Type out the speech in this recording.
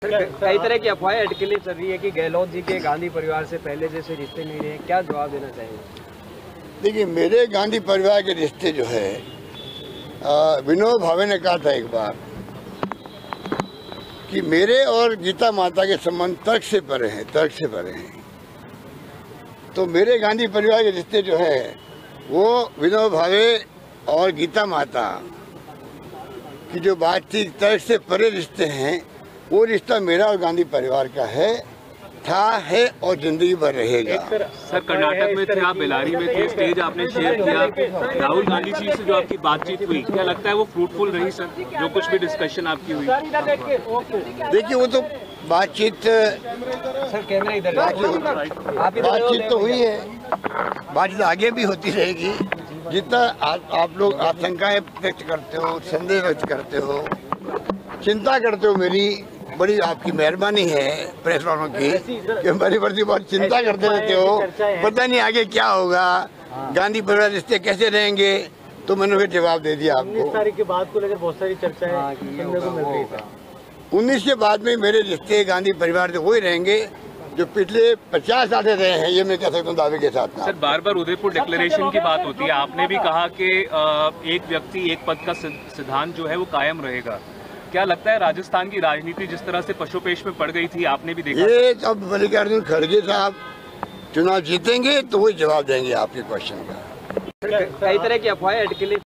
कई तरह की अफवाहें अटकलें चल रही है कि गहलोत जी के गांधी परिवार से पहले जैसे रिश्ते नहीं रहे, क्या जवाब देना चाहिए? देखिए, मेरे गांधी परिवार के रिश्ते जो है, विनोबा भावे ने कहा था एक बार कि मेरे और गीता माता के संबंध तर्क से परे हैं, तर्क से परे हैं। तो मेरे गांधी परिवार के रिश्ते जो है वो विनोबा भावे और गीता माता की जो बातचीत तर्क से परे रिश्ते हैं, वो रिश्ता मेरा और गांधी परिवार का है और जिंदगी भर रहेगा। सर, कर्नाटक में थे आप, बेलारी में थे, स्टेज आपने शेयर किया, राहुल गांधी जी से जो आपकी बातचीत हुई, क्या लगता है वो फ्रूटफुल रही सर, जो कुछ भी डिस्कशन आपकी हुई? देखिए, वो तो बातचीत तो हुई है, बातचीत आगे भी होती रहेगी। जितना आप लोग आशंकाएं व्यक्त करते हो, संदेह व्यक्त करते हो, चिंता करते हो, मेरी बड़ी आपकी मेहरबानी है प्रेस वालों की कि हमारी प्रति बहुत चिंता करते रहते हो। पता नहीं आगे क्या होगा, गांधी परिवार रिश्ते कैसे रहेंगे, तो मैंने फिर जवाब दे दिया आपको। 19 तारीख के बाद को लेकर बहुत सारी चर्चाएं सुनने को मिल रही है। 19 के बाद में मेरे रिश्ते गांधी परिवार से वही रहेंगे जो पिछले 50 साल से रहे हैं, ये मैं कह सकता हूँ दावे के साथ। सर, बार बार उदयपुर डिक्लेरेशन की बात होती है, आपने भी कहा कि एक व्यक्ति एक पद का सिद्धांत जो है वो कायम रहेगा। क्या लगता है राजस्थान की राजनीति जिस तरह से पशुपेश में पड़ गई थी, आपने भी देखा? ये अब मल्लिकार्जुन खड़गे साहब चुनाव जीतेंगे तो वही जवाब देंगे आपके क्वेश्चन का। कई तरह की अफवाहें अटकलें